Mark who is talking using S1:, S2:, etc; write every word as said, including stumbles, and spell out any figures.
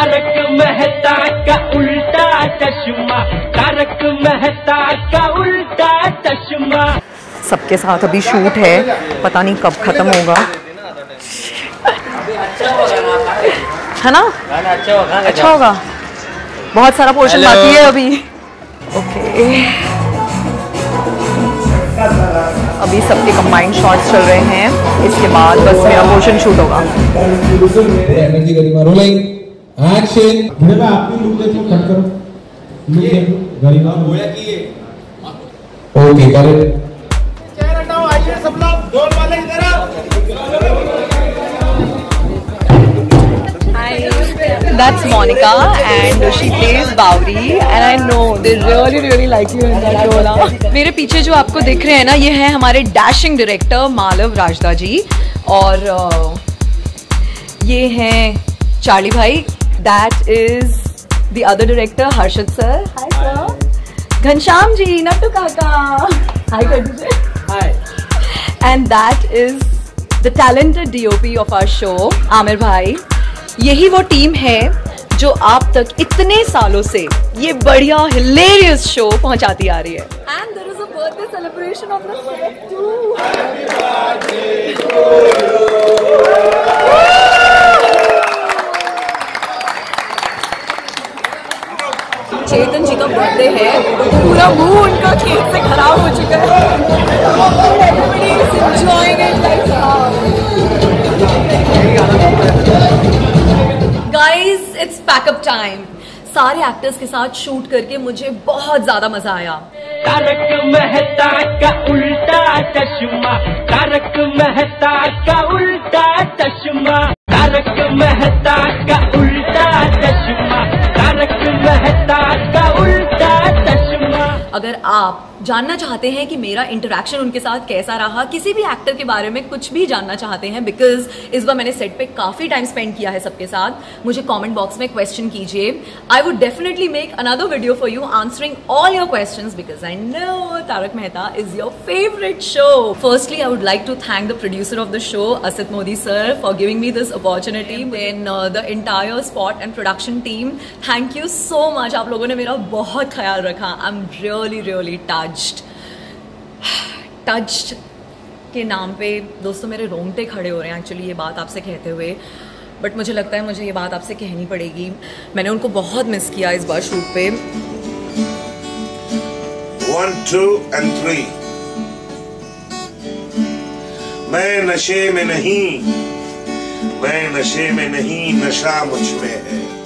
S1: तारक मेहता का उल्टा चश्मा, तारक मेहता का उल्टा चश्मा।
S2: सबके साथ अभी शूट है, पता नहीं कब खत्म होगा, है ना? अच्छा होगा, अच्छा होगा। बहुत सारा पोर्शन बाकी है अभी। ओके, अभी सबके कंबाइंड शॉट्स चल रहे हैं, इसके बाद बस मेरा पोर्शन शूट होगा।
S3: Okay correct.
S2: That's Monica and she plays Bauri and I know they really really like you in that role. ना मेरे पीछे जो आपको दिख रहे हैं ना, ये हैं हमारे डैशिंग डायरेक्टर मालव राजदा जी और ये हैं चार्ली भाई, that is the other director Harshad sir, hi sir, Ghanshyam ji, Nattu Kaka, hi कर दीजिए, hi, and that is the talented D O P of our show Aamir भाई। यही वो टीम है जो आप तक इतने सालों से ये बढ़िया हिलेरियस शो पहुंचाती आ रही है। And there is a birthday celebration on the set too. Chetan ji का बर्थडे है, पूरा मुंह उनका केक से खराब हो चुका है। Everybody is enjoying it like Guys, it's pack-up time. सारे एक्टर्स के साथ शूट करके मुझे बहुत ज्यादा मजा आया।
S1: तारक मेहता का उल्टा चश्मा, तारक मेहता का उल्टा चश्मा, तारक मेहता का उल्टा चश्मा, तारक मेहता का उल्टा चश्मा।
S2: अगर आप जानना चाहते हैं कि मेरा इंटरेक्शन उनके साथ कैसा रहा, किसी भी एक्टर के बारे में कुछ भी जानना चाहते हैं, बिकॉज इस बार मैंने सेट पे काफी टाइम स्पेंड किया है सबके साथ, मुझे कमेंट बॉक्स में क्वेश्चन कीजिए। I would definitely make another video for you answering all your questions because I know Tarak Mehta is your favourite show. Firstly I would like to thank the producer of the show Asit Modi sir for giving me this opportunity, then the entire spot and production team, thank you so much. आप लोगों ने मेरा बहुत ख्याल रखा। I am really really touched. Touched के नाम पे दोस्तों मेरे रोंगटे खड़े हो रहे हैं एक्चुअली ये बात आपसे कहते हुए, बट मुझे लगता है मुझे ये बात आपसे कहनी पड़ेगी। मैंने उनको बहुत मिस किया इस बार शूट पे।
S4: One two and three. मैं नशे में नहीं, मैं नशे में नहीं, नशा मुझ में है।